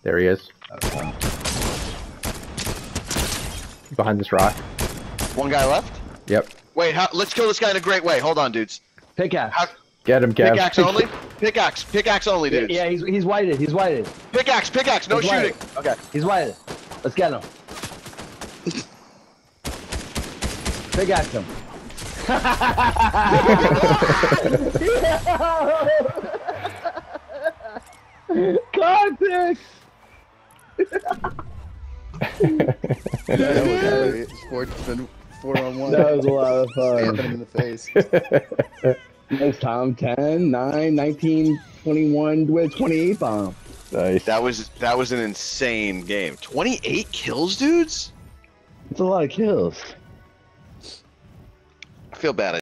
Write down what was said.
There he is. Behind this rock. One guy left? Yep. Wait, let's kill this guy in a great way. Hold on, dudes. Pickaxe. Get him, Kev. Pickaxe only? Pickaxe only, dudes. Yeah, he's whited. He's whited. Pickaxe, no He's shooting. whited. Okay. He's whited. Let's get him. Pickaxe him. Contact! Sport's been 4-on-1. That was a lot of Stamping fun. him in the face. Next time, 10, 9, 19, 21, with 28 bomb. Nice. That was an insane game. 28 kills, dudes? It's a lot of kills. I feel bad.